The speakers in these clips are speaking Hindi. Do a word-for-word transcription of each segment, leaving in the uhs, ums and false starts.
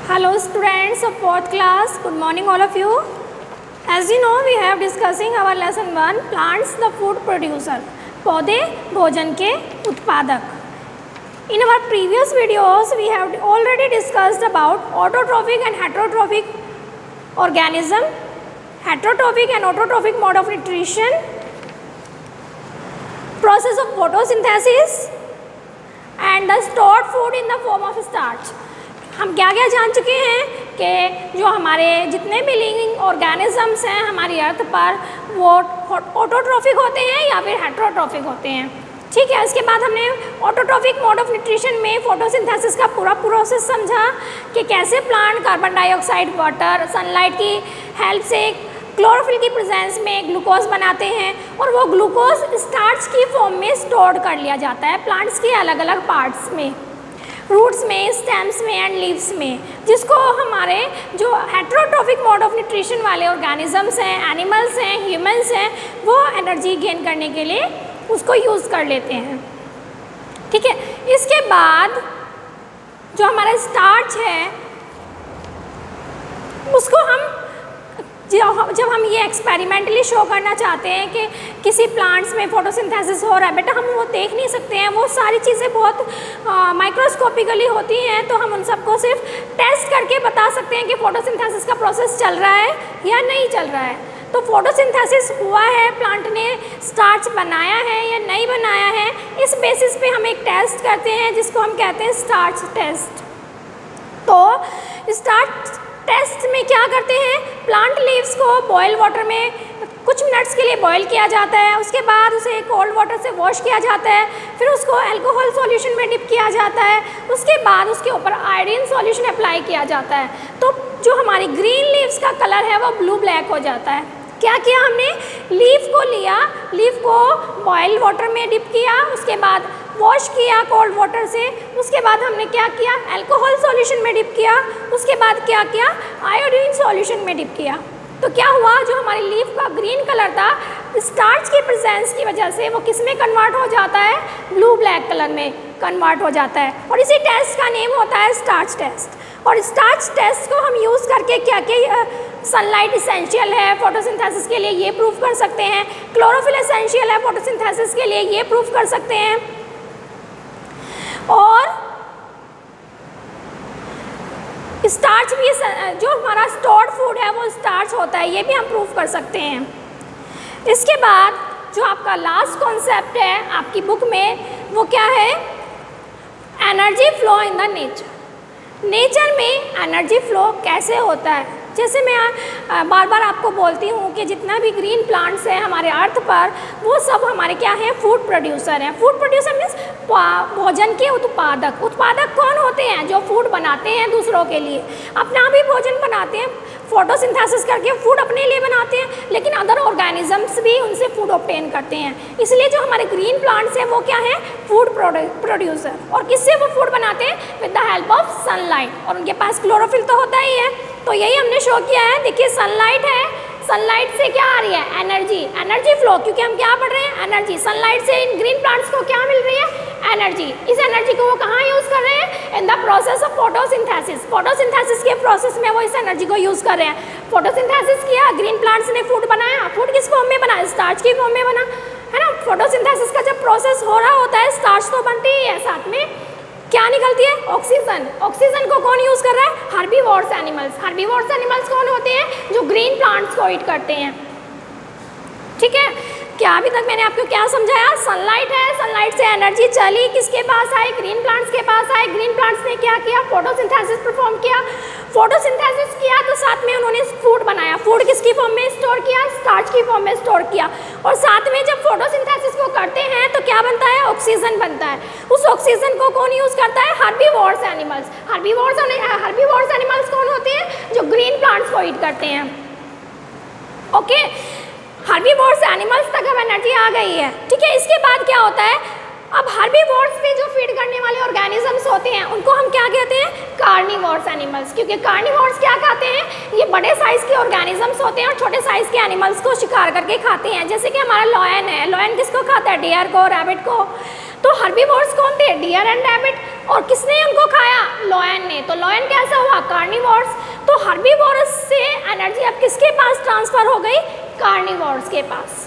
Hello students of fourth class, good morning all of you. As you know, we have discussing our lesson one, plants the food producer, पौधे भोजन के उत्पादक. In our previous videos, we have already discussed about autotrophic and heterotrophic organism, heterotrophic and autotrophic mode of nutrition, process of photosynthesis and the stored food in the form of starch. हम क्या क्या जान चुके हैं कि जो हमारे जितने भी लिविंग ऑर्गेनिजम्स हैं हमारी अर्थ पर वो ऑटोट्रॉफिक होते हैं या फिर हेटरोट्रॉफिक होते हैं. ठीक है, इसके बाद हमने ऑटोट्रॉफिक मोड ऑफ न्यूट्रिशन में फोटोसिंथेसिस का पूरा प्रोसेस समझा कि कैसे plant carbon dioxide, water, sunlight की हेल्प से क्लोरोफिल की प्रेजेंस में ग्लूकोज बनाते हैं और वो ग्लूकोज स्टार्च की फॉर्म में स्टोर कर लिया जाता है प्लांट्स के अलग अलग पार्ट्स में, रूट्स में, स्टेम्स में एंड लीव्स में, जिसको हमारे जो हेटरोट्रॉफिक मोड ऑफ न्यूट्रिशन वाले ऑर्गेनिजम्स हैं, एनिमल्स हैं, ह्यूमंस हैं, वो एनर्जी गेन करने के लिए उसको यूज़ कर लेते हैं. ठीक है, इसके बाद जो हमारा स्टार्च है उसको हम जब हम ये एक्सपेरिमेंटली शो करना चाहते हैं कि किसी प्लांट्स में फोटोसिंथेसिस हो रहा है, बेटा हम वो देख नहीं सकते हैं, वो सारी चीज़ें बहुत माइक्रोस्कोपिकली होती हैं, तो हम उन सबको सिर्फ टेस्ट करके बता सकते हैं कि फोटोसिंथेसिस का प्रोसेस चल रहा है या नहीं चल रहा है. तो फोटोसिंथेसिस हुआ है, प्लांट ने स्टार्च बनाया है या नहीं बनाया है, इस बेसिस पे हम एक टेस्ट करते हैं जिसको हम कहते हैं स्टार्च टेस्ट. तो स्टार्च टेस्ट में क्या करते हैं, प्लांट लीव्स को बॉयल वाटर में कुछ मिनट्स के लिए बॉयल किया जाता है, उसके बाद उसे कोल्ड वाटर से वॉश किया जाता है, फिर उसको अल्कोहल सॉल्यूशन में डिप किया जाता है, उसके बाद उसके ऊपर आयोडीन सॉल्यूशन अप्लाई किया जाता है. तो जो हमारी ग्रीन लीव्स का कलर है वो ब्लू ब्लैक हो जाता है. क्या किया हमने, लीफ को लिया, लीफ को बॉयल वाटर में डिप किया, उसके बाद वॉश किया कोल्ड वाटर से, उसके बाद हमने क्या किया, अल्कोहल सॉल्यूशन में डिप किया, उसके बाद क्या किया, आयोडीन सॉल्यूशन में डिप किया. तो क्या हुआ, जो हमारी लीफ का ग्रीन कलर था स्टार्च की प्रेजेंस की वजह से वो किस में कन्वर्ट हो जाता है, ब्लू ब्लैक कलर में कन्वर्ट हो जाता है. और इसी टेस्ट का नेम होता है स्टार्च टेस्ट. और स्टार्च टेस्ट को हम यूज़ करके क्या क्या, सनलाइट इसेंशियल है फोटोसिंथेसिस के लिए, ये प्रूव कर सकते हैं. क्लोरोफिल एसेंशियल है फोटोसिंथेसिस के लिए, ये प्रूव कर सकते हैं. और स्टार्च भी, जो हमारा स्टोर्ड फूड है वो स्टार्च होता है, ये भी हम प्रूव कर सकते हैं. इसके बाद जो आपका लास्ट कॉन्सेप्ट है आपकी बुक में वो क्या है, energy flow in the nature. Nature में एनर्जी फ्लो कैसे होता है, जैसे मैं बार बार आपको बोलती हूँ कि जितना भी ग्रीन प्लांट्स हैं हमारे अर्थ पर वो सब हमारे क्या हैं, फूड प्रोड्यूसर हैं. फूड प्रोड्यूसर मीन्स भोजन के उत्पादक. उत्पादक कौन होते हैं, जो फूड बनाते हैं दूसरों के लिए, अपना भी भोजन बनाते हैं, फोटोसिंथेसिस करके फूड अपने लिए बनाते हैं, लेकिन अदर ऑर्गेनिजम्स भी उनसे फूड ऑब्टेन करते हैं. इसलिए जो हमारे ग्रीन प्लांट्स हैं वो क्या है, फूड प्रोड्यूसर. और किससे वो फूड बनाते हैं, with the help of sunlight. और उनके पास क्लोरोफिल तो होता ही है. तो यही हमने शो किया है. देखिए सनलाइट है, सनलाइट से क्या आ रही है, एनर्जी, एनर्जी फ्लो, क्योंकि हम क्या पढ़ रहे हैं, एनर्जी. सनलाइट से इन ग्रीन प्लांट्स को क्या मिल रही है, एनर्जी. इस एनर्जी को वो कहाँ यूज़ कर रहे हैं, in the process of photosynthesis. Photosynthesis के प्रोसेस में वो इस एनर्जी को यूज़ कर रहे हैं. फोटोसिंथेसिस किया, ग्रीन प्लांट्स ने फूड बनाया. फूड किस फॉर्म में बना, स्टार्च की फॉर्म में बना, है ना. फोटोसिंथेसिस का जब प्रोसेस हो रहा होता है स्टार्च तो बनती ही है, साथ में क्या निकलती है, ऑक्सीजन. ऑक्सीजन को कौन यूज़ कर रहा है, हर्बीवोर्स एनिमल्स. हर्बीवोर्स एनिमल्स कौन होते हैं, जो ग्रीन प्लांट्स को ईट करते हैं. ठीक है, क्या अभी तक मैंने आपको क्या समझाया, सनलाइट है, सनलाइट से एनर्जी चली, किसके पास आई, ग्रीन प्लांट्स के पास आई. ग्रीन प्लांट्स ने क्या किया, फोटोसिंथेसिस परफॉर्म किया. फोटोसिंथेसिस किया तो साथ में उन्होंने फूड बनाया. फूड किसकी फॉर्म में स्टोर किया, स्टार्च की फॉर्म में स्टोर किया. और साथ में जब फोटोसिंथेसिस को करते हैं तो क्या बनता है, ऑक्सीजन बनता है. उस ऑक्सीजन को कौन यूज़ करता है, herbivores animals. Herbivores herbivores animals कौन होते हैं, जो ग्रीन प्लांट्स को ईट करते हैं. ओके, हर्बीवोर्स एनिमल्स तक अब एनर्जी आ गई है. ठीक है, इसके बाद क्या होता है, अब हर्बीवोर्स पे जो फीड करने वाले ऑर्गेनिजम्स होते हैं उनको हम क्या कहते हैं, कार्निवोर्स एनिमल्स. क्योंकि कार्निवोर्स क्या खाते हैं, ये बड़े साइज़ के ऑर्गेनिजम्स होते हैं और छोटे साइज़ के एनिमल्स को शिकार करके खाते हैं. जैसे कि हमारा लॉयन है, लॉयन किसको खाता है, डियर को, रैबिट को. तो हर्बीवोर्स कौन थे, डियर एंड रैबिट. और किसने उनको खाया? लॉयन ने। तो लॉयन कैसा हुआ? कार्निवोर्स। तो हर्बीवोरस से एनर्जी अब किसके पास ट्रांसफर हो गई? कार्निवोर्स के पास।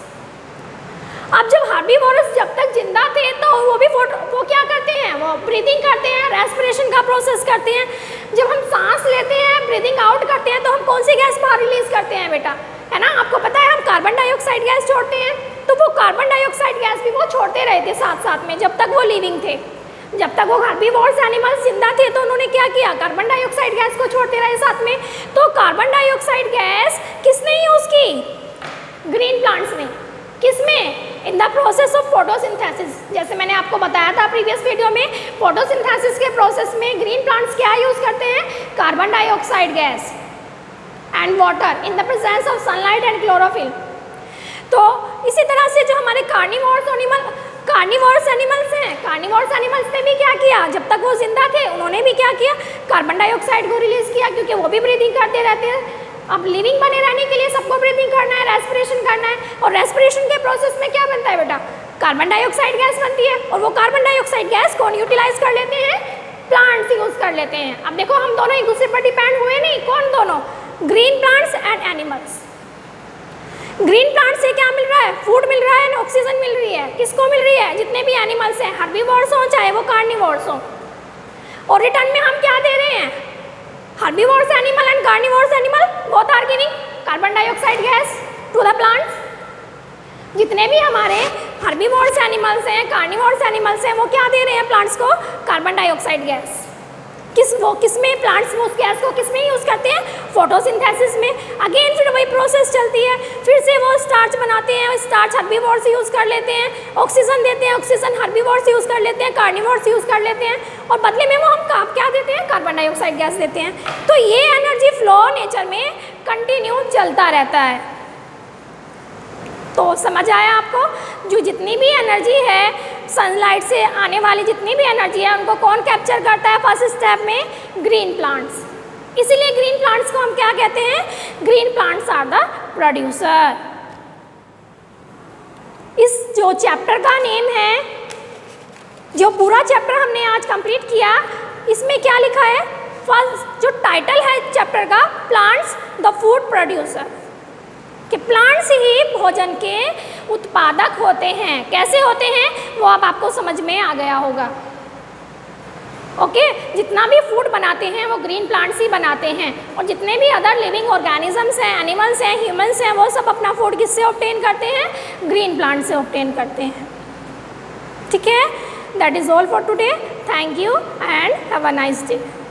अब जब हर्बीवोरस जब तक जिंदा थे तो वो भी वो क्या करते हैं? वो ब्रीदिंग करते हैं, रेस्पिरेशन का प्रोसेस करते हैं। जब हम सांस लेते हैं, ब्रीदिंग आउट करते हैं, तो हम कौन सी गैस बाहर रिलीज करते हैं बेटा? है ना, आपको पता है हम कार्बन डाइऑक्साइड गैस छोड़ते हैं। तो वो कार्बन डाइऑक्साइड गैस भी वो छोड़ते रहे थे साथ साथ में जब तक वो लिविंग थे। जब तक वो हर्बीवोरस एनिमल्स जिंदा थे तो उन्होंने क्या किया? कार्बन डाइऑक्साइड गैस को छोड़ते रहे साथ में। तो कार्बन डाइऑक्साइड गैस किसने यूज की? ग्रीन प्लांट्स ने। किसमें? In the process of photosynthesis. जैसे मैंने आपको बताया था प्रीवियस वीडियो में, फोटोसिंथेसिस के प्रोसेस में ग्रीन प्लांट्स क्या यूज करते हैं? Carbon dioxide gas and water in the presence of sunlight and chlorophyll. तो इसी तरह से जो हमारे कार्निवोरस एनिमल कार्निवोरस एनिमल्स हैं, कार्निवोरस एनिमल्स ने भी क्या किया? जब तक वो जिंदा थे उन्होंने भी क्या किया? कार्बन डाइऑक्साइड को रिलीज किया, क्योंकि वो भी ब्रीदिंग करते रहते हैं। अब लिविंग बने रहने के लिए सबको ब्रीदिंग करना है, रेस्पिरेशन करना है, और रेस्पिरेशन के प्रोसेस में क्या बनता है बेटा? कार्बन डाइऑक्साइड गैस बनती है, और वो कार्बन डाइऑक्साइड गैस कौन यूटिलाइज कर लेते हैं? प्लांट्स यूज कर लेते हैं। अब देखो हम दोनों एक दूसरे पर डिपेंड हुए नहीं। कौन दोनों? Green plants and animals. Green plant से क्या मिल रहा है? फूड मिल रहा है, ऑक्सीजन मिल रही है। किसको मिल रही है? जितने भी एनिमल्स हैं, हर्बीवोर्स हो चाहे वो कार्निवोर्स हो। और रिटर्न में हम क्या दे रहे हैं? Herbivores animal and carnivores animal both are giving carbon dioxide gas to the plants. जितने भी हमारे हर्बीवोर्स एनिमल्स हैं, कार्निवोर्स एनिमल्स हैं, वो क्या दे रहे हैं प्लांट्स को? Carbon dioxide gas. किस वो किस में प्लांट्स उस गैस को किस में यूज़ करते हैं? फोटोसिंथेसिस में। अगेन फिर वही प्रोसेस चलती है, फिर से वो स्टार्च बनाते हैं, स्टार्च हर्बीवोर्स यूज़ कर लेते हैं, ऑक्सीजन देते हैं, ऑक्सीजन हर्बीवोर्स यूज़ कर लेते हैं, कार्निवोर्स यूज़ कर लेते हैं, और बदले में वो हम क्या देते हैं? कार्बन डाइऑक्साइड गैस देते हैं। तो ये एनर्जी फ्लो नेचर में कंटिन्यू चलता रहता है। तो समझ आया आपको? जो जितनी भी एनर्जी है सनलाइट से आने वाली जितनी भी एनर्जी है उनको कौन कैप्चर करता है फर्स्ट स्टेप में? Green plants. इसीलिए ग्रीन प्लांट्स को हम क्या कहते हैं? Green plants are the producer. इस जो चैप्टर का नेम है, जो पूरा चैप्टर हमने आज कंप्लीट किया, इसमें क्या लिखा है? फर्स्ट जो टाइटल है चैप्टर का, प्लांट्स द फूड प्रोड्यूसर, कि प्लांट्स ही भोजन के उत्पादक होते हैं। कैसे होते हैं वो अब आपको समझ में आ गया होगा। ओके, जितना भी फूड बनाते हैं वो ग्रीन प्लांट्स ही बनाते हैं, और जितने भी अदर लिविंग ऑर्गेनिजम्स हैं, एनिमल्स हैं, ह्यूमंस हैं, वो सब अपना फूड किससे ऑब्टेन करते हैं? ग्रीन प्लांट से ऑब्टेन करते हैं। ठीक है, that is all for today. Thank you and have a nice day.